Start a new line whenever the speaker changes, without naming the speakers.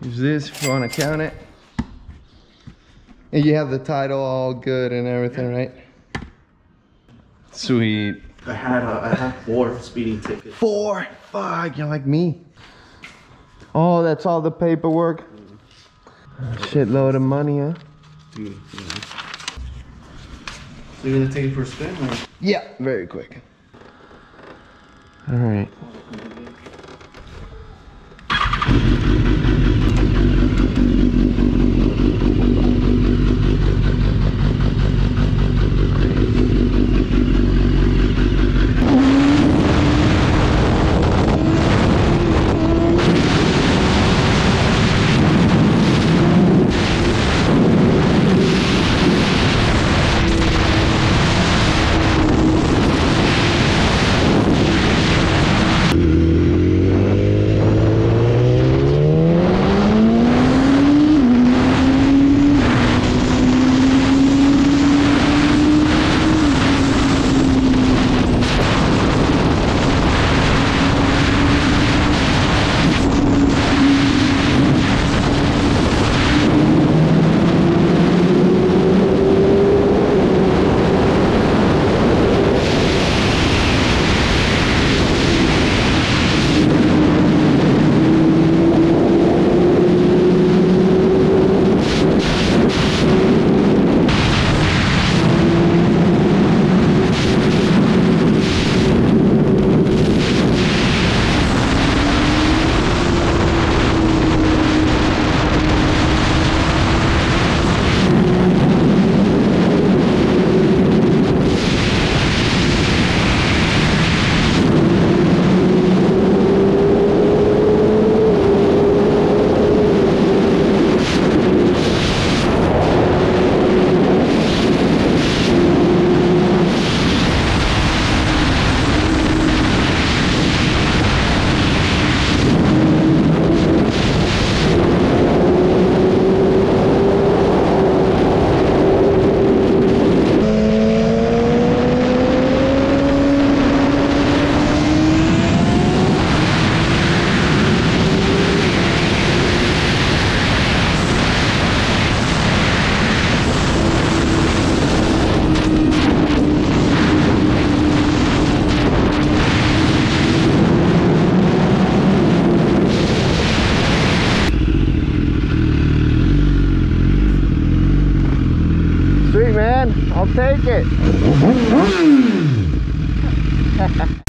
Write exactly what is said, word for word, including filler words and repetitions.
Use this if you want to count it. And you have the title all good and everything, yeah. Right? Sweet.
I had uh, I had four speeding tickets.
Four? Fuck, you're like me. Oh, that's all the paperwork? Mm. Shitload of money, huh?
Dude, yeah. So you're gonna take it for a spin, or?
Yeah, very quick. All right. I'll take it.